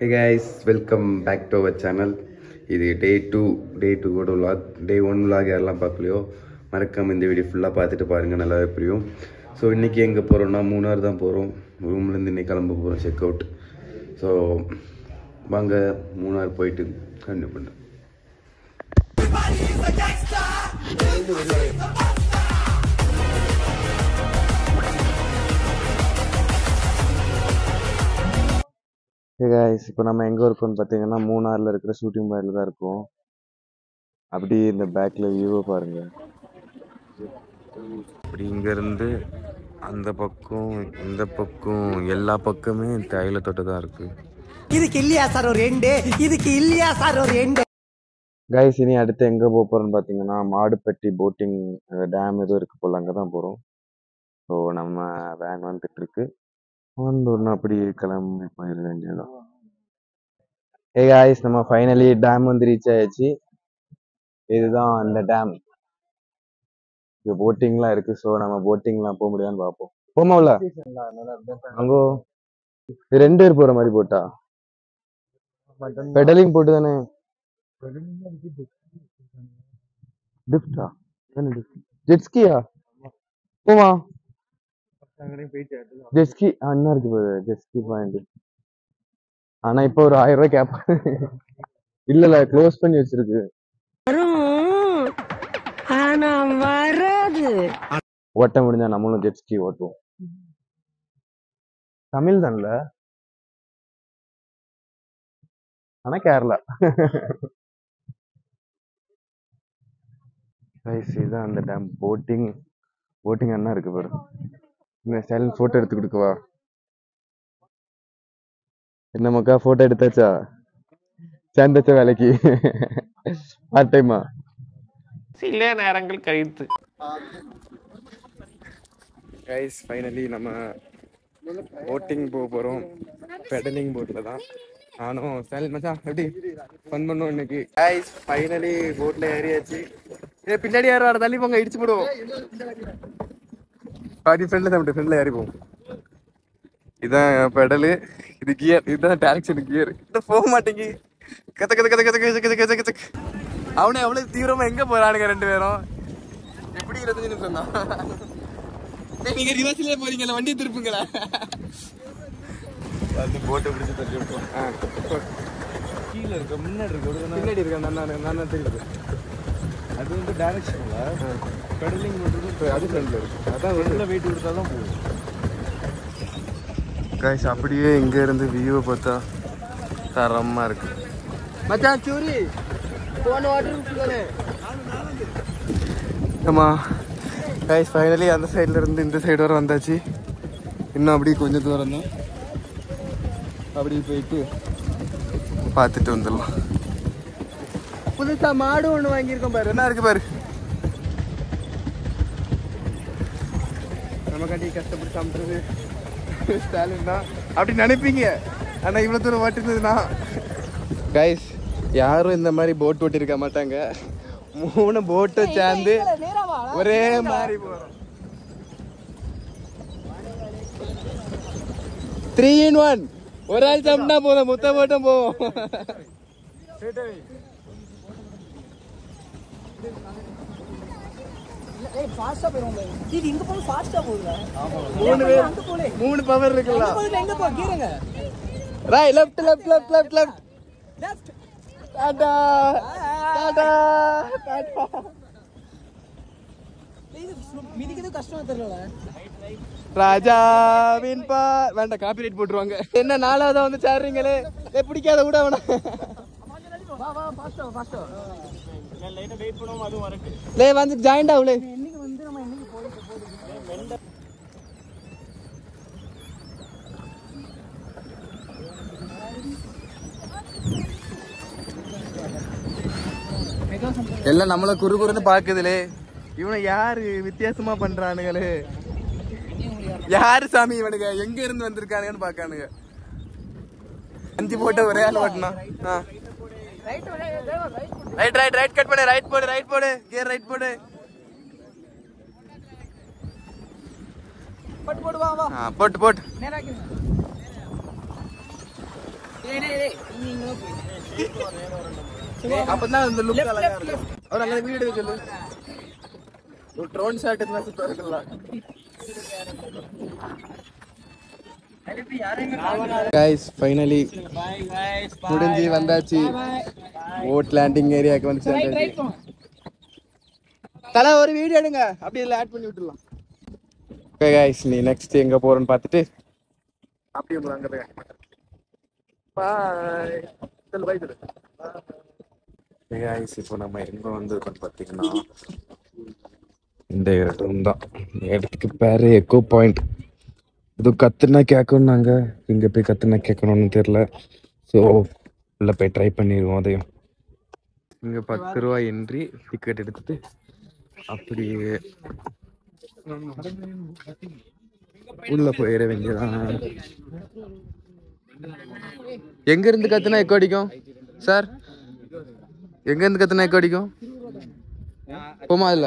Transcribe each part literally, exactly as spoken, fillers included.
Hey guys, welcome back to our channel. இது டே two டே டூவோட vlog. Day one vlog யாரெல்லாம் பார்க்கலையோ மறக்காமல் இந்த வீடியோ ஃபுல்லாக பார்த்துட்டு பாருங்கள், நல்லாவே புரியும். ஸோ இன்றைக்கி எங்கே போகிறோம்னா மூணார் தான் போகிறோம். ரூம்லேருந்து இன்றைக்கி கிளம்ப போகிறோம், செக் அவுட். ஸோ வாங்க மூணார் போயிட்டு கண்டினியூ பண்ணுறேன். ஹே காய்ஸ், இப்போ நம்ம எங்கே இருக்கோம்னு பார்த்தீங்கன்னா மூணாரில் இருக்கிற ஷூட்டிங் பாயிண்டில் தான் இருக்கோம். அப்படி இந்த பேக்கில் வியூவை பாருங்கள். அப்படி இங்கேருந்து அந்த பக்கம் இந்த பக்கம் எல்லா பக்கமே தைல தொட்டு தான் இருக்குது. இதுக்கு இல்லையா சார் ஒரு ரெண்டு இதுக்கு இல்லையா சார் ஒரு ரெண்டு காய்ஸ், இனி அடுத்து எங்கே போக போகிறோம்னு பார்த்தீங்கன்னா மாடுப்பட்டி போட்டிங் டேம் ஏதோ இருக்குது போல், அங்கே தான் போகிறோம். ஸோ நம்ம வேன் வந்துட்டுருக்கு, வந்தோடனே அப்படி கிளம்பி போயிட வேண்டியதான். ஏ காய்ஸ், நம்ம ஃபைனலி டேம் வந்து ரீச் ஆயாச்சு. இதுதான் அந்த டேம். இங்கே போட்டிங்லாம் இருக்குது. ஸோ நம்ம போட்டிங்லாம் போக முடியாதுன்னு பார்ப்போம். போமாவில் அங்கோ ரெண்டு பேர் போகிற மாதிரி போட்டா பெடலிங் போட்டு தானே டிஃப்டா ஜெட்ஸ்கியா போமா ஜெட்ஸ்கி அண்ணா இருக்கு போது ஜெட்ஸ்கி பாயிண்ட். ஆனா இப்போ ஒரு ஆயிரம் ரூபாய் கேட்பாங்க. இல்ல இல்ல க்ளோஸ் பண்ணி வச்சிருக்கு. ஓட்ட முடிஞ்சா நம்மளும் ஜெட்ஸ்கி ஓட்டுவோம். தமிழ் தான்ல, ஆனா கேரளா. இதுதான் அந்த டேம். போட்டிங் போட்டிங் அண்ணா இருக்கு பாரு. சைலண்ட் போட்டோ எடுத்து கொடுக்கவா? என்ன மக்கா, போட்டோ எடுத்தாச்சா? சேர்ந்தாச்சா வேலைக்கு? பார்ட் டைமா? சில நேரங்கள் கழித்து. கைஸ், ஃபைனலி நம்ம போட்டிங் போக போகிறோம். பெடலிங் போட்டில் தான். நானும் சைலண்ட் மச்சான் எப்படி ஃபன் பண்ணுவோம் இன்னைக்கு. கைஸ், ஃபைனலி போட்டில் ஏறியாச்சு. ஏ பின்னாடி யாரும் வர தள்ளி போங்க, இடிச்சு போடுவோம். பாதி ஃப்ரெண்டில் தான் ஃப்ரெண்டில் ஏறி போவோம். இதுதான் பெடலு, இது கியர், இதுதான் டைரக்ஷன் கியர். இது போக மாட்டேங்கி கத்த கத்த கத்த கத்த கத்த கத்த கத்த கத்த அவனே அவ்வளோ தீவிரமா எங்கே போகிறானுங்க ரெண்டு பேரும். எப்படி இருபத்தஞ்சு நிமிஷம் தான். நீங்க ரிவர்ஸ்லயே போறீங்களா, வண்டி திருப்புங்களா? வந்து போட்டை பிடிச்சி தட்டி விட்டோம். கீழே இருக்க முன்னாடி இருக்க பின்னாடி இருக்க நான் நான் தெரியுது. அது வந்து டைரக்ஷன்ல பெடலிங் பண்ணுறது அது ஃப்ரெண்ட்ல இருக்கு. அதான் வெளில வெயிட் கொடுத்தா தான் போகும். காய்ஸ், அப்படியே இங்க இருந்து வியூவை பார்த்தா தரமா இருக்கு. மச்சான் சூரி போன வாட்டர் விட்டுதானே. ஆமா காய்ஸ், ஃபைனலி அந்த சைட்ல இருந்து இந்த சைடு வர வந்தாச்சு. இன்னும் அப்படி கொஞ்சம் தூரம் தான். அப்படி போயிட்டு பார்த்துட்டு வந்துடலாம். புதுசா மாடு ஒன்று வாங்கியிருக்கோம் பாரு, என்ன இருக்கு பாரு. நம்ம கண்டி கஷ்டப்பட்டு சாப்பிட்றது ஸ்டாலின் தான் அப்படி நினைப்பீங்க. ஆனா இவ்வளவு தூரம் ஓட்டிருந்ததுன்னா கைஸ், யாரும் இந்த மாதிரி போட் ஓட்டி இருக்க மாட்டாங்க. மூணு போட்டு சேர்ந்து ஒரே மாதிரி போறோம். Three in one. ஒரு ஆள் சாப்பிட்டா போதும், முத்த போட்டும் போவோம். மூணு பவர் இருக்குல்ல. Right left left left left left left. Tata tata tata. மிதிக்கிறது கஷ்டமா தெரியல. ராஜாவின் பா வேண்டாம், காப்பிரைட் போட்டுருவாங்க. என்ன நாலாவதா வந்து சேர்றீங்களே, பிடிக்காத கூட அவன. லே வந்து ஜாயிண்ட் ஆகுலே. எல்லாம் நம்மள குறு குறுன்னு பாக்குதுலே. இவனை யாரு வித்தியாசமா பண்றானுங்களே, யாரு சாமி இவனுங்க, எங்க இருந்து வந்திருக்கானுங்கன்னு பாக்கானுங்க. அஞ்சு போட்ட ஒரே ஆள் ஓட்டனா. ரைட் ரைட் ரைட் கட் பண்ணு, ரைட் போடு ரைட் போடு, கியர் ரைட் போடு. போட்டு போட்டு அப்பதான் அந்த லுக் அழகா இருக்கும். அவர் அங்க வீடியோ எடுக்க சொல்லு. ஒரு ட்ரோன் ஷாட் இருந்தா சூப்பரா இருக்குல்ல. கைஸ் ஃபைனலி முடிஞ்சு வந்தாச்சு. போட் லேண்டிங் ஏரியாக்கு வந்து சேர்ந்தாச்சு. தல ஒரு வீடியோ எடுங்க, அப்படியே இதுல ஆட் பண்ணி விட்டுடலாம். ஓகே கைஸ், நீ நெக்ஸ்ட் எங்க போறோன்னு பார்த்துட்டு அப்படியே உங்களை அங்க போய் பாய் சொல்லு, பை சொல்லு. கைஸ் இப்போ நம்ம எங்க வந்திருக்கோம்னு பார்த்தீங்கன்னா இந்த இடம் தான். இந்த இடத்துக்கு பேரு எக்கோ பாயிண்ட். இது கத்துனா கேட்கணும்னாங்க, இங்கே போய் கத்துனா கேட்கணும்னு தெரில. ஸோ உள்ள போய் ட்ரை பண்ணிடுவோம் அதையும். இங்கே பத்து ரூபா என்ட்ரி டிக்கெட் எடுத்துட்டு அப்படியே உள்ள போயிட வேண்டியதான். எங்க இருந்து கத்துனா எக்கோ அடிக்கும் சார்? எங்க இருந்து கத்துனா எக்கோ அடிக்கும்? போமா இல்ல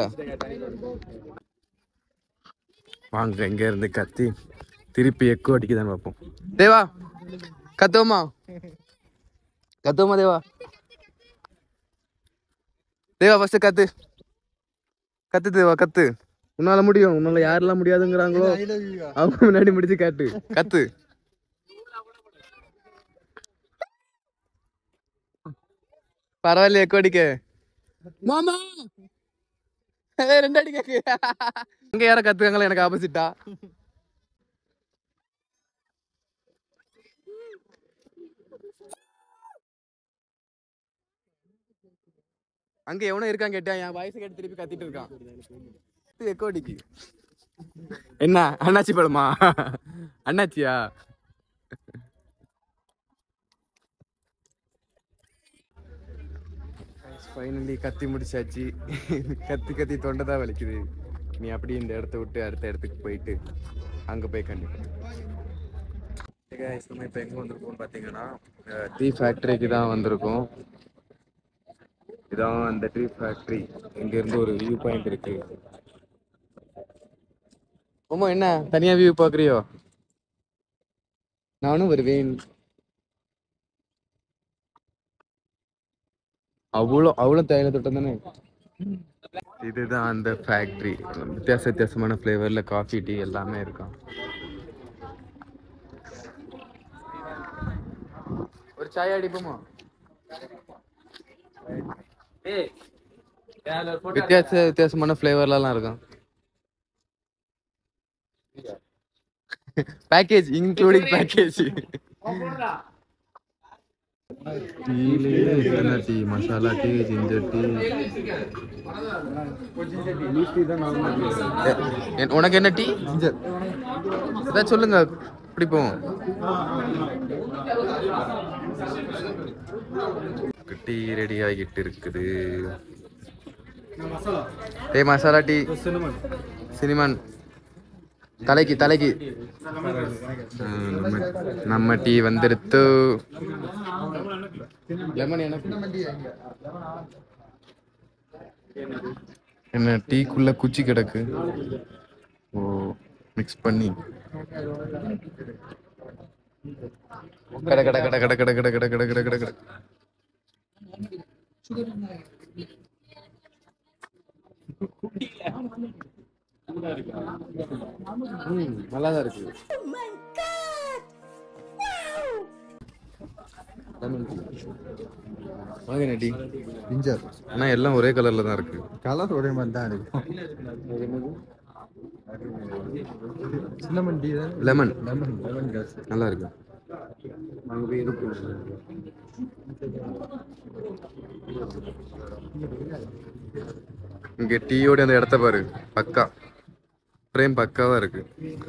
வாங்க, எங்க இருந்து கத்தி திருப்பி எக்கோ அடிக்குதான்னு பார்ப்போம். தேவா கத்துவோமா? கத்துவோமா தேவா? தேவா ஃபர்ஸ்ட் கத்து கத்து தேவா கத்து. உன்னால முடியும். உன்னால யாரெல்லாம் முடியாதுங்கிறாங்களோ அவங்க முன்னாடி முடிச்சு காட்டு. கத்து. பரவாயில்ல எக்கோ அடிக்க. மாமா ரெண்டு அடி கேக்கு. அங்க யார கத்துக்காங்களா எனக்கு ஆப்போசிட்டா? அங்க எவனோ இருக்கான் கேட்டா என் வயசு கேட்டு திருப்பி கத்திட்டு இருக்கான். எக்கோ அடிக்கு. என்ன அண்ணாச்சி பழமா? அண்ணாச்சியா? ஃபைனலி கத்தி முடிச்சாச்சு. கத்தி கத்தி தொண்டை தான் வலிக்குது. நீ அப்படியே இந்த இடத்த விட்டு அடுத்த இடத்துக்கு போயிட்டு அங்கே போய் கண்டிப்பாக இப்போ எங்கே வந்திருக்கோம்னு பார்த்தீங்கன்னா டீ ஃபேக்ட்ரிக்கு தான் வந்திருக்கோம். இதான் அந்த டீ ஃபேக்ட்ரி. இங்கேருந்து ஒரு வியூ பாயிண்ட் இருக்கு. ஓமா என்ன தனியாக வியூ பார்க்குறியோ? நானும் வருவேன். அவ்வளோ அவ்வளோ தேயிலை தோட்டம் தானே. இதுதான் அந்த ஃபேக்ட்ரி. வித்தியாச வித்தியாசமான ஃப்ளேவர்ல காஃபி டீ எல்லாமே இருக்கும். ஒரு சாய் அடிப்போமா? வித்தியாச வித்தியாசமான ஃப்ளேவர்லாம் இருக்கும். Package including package. டீலே எத்தனை tea? Masala tea, ginger tea. உனக்கு என்ன டீ? ஜிஞ்சர். அதான் சொல்லுங்க பிடிப்போம். டீ ரெடி ஆகிட்டு இருக்குது. ஏ மசாலா டீ, சினிமன் தலைக்கு தலைக்கு நம்ம டீ வந்துருத்து. லெமன் எனக்கு என்ன டீக்குள்ள குச்சி கிடக்கு. ஓ மிக்ஸ் பண்ணி கட கட கட கட கட கட கட கட கட கட கட. நல்லாதான் இருக்கு. டீ ஜிஞ்சர் ஆனா எல்லாம் ஒரே கலர்ல தான் இருக்கு. கலர் ஒரே மாதிரி தான் இருக்கு. லெமன் லெமன் லெமன் கேஸ் நல்லா இருக்கு. இங்க டீயோட அந்த இடத்த பாரு, பக்கா ஃப்ரேம் பக்காவா இருக்கு.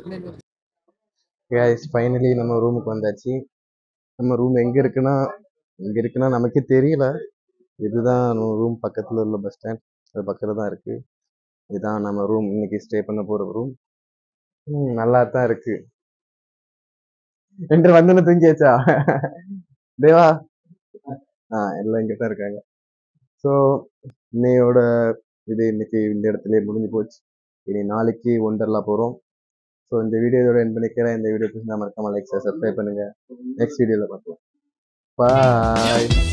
கைஸ் ஃபைனலி நம்ம ரூமுக்கு வந்தாச்சு. நம்ம ரூம் எங்க இருக்குன்னா எங்க இருக்குன்னா நமக்கே தெரியல. இதுதான் ரூம் பக்கத்துல உள்ள பஸ் ஸ்டாண்ட். அது பக்கத்துல தான் இருக்கு. இதுதான் நம்ம ரூம். இன்னைக்கு ஸ்டே பண்ண போற ரூம். நல்லா தான் இருக்கு. என்று வந்து தூங்கியாச்சா தேவா? ஆஹ் எல்லாம் இங்க தான் இருக்காங்க. ஸோ இன்னையோட இது இன்னைக்கு இந்த இடத்துல முடிஞ்சு போச்சு. இனி நாளைக்கு ஒண்டர்லா போறோம். ஸோ இந்த வீடியோ இதோட என் பண்ணிக்கிறேன். இந்த வீடியோ பிடிச்சா மறக்காம லைக் சப்ஸ்கிரைப் பண்ணுங்க. நெக்ஸ்ட் வீடியோல பார்க்கலாம். பாய்.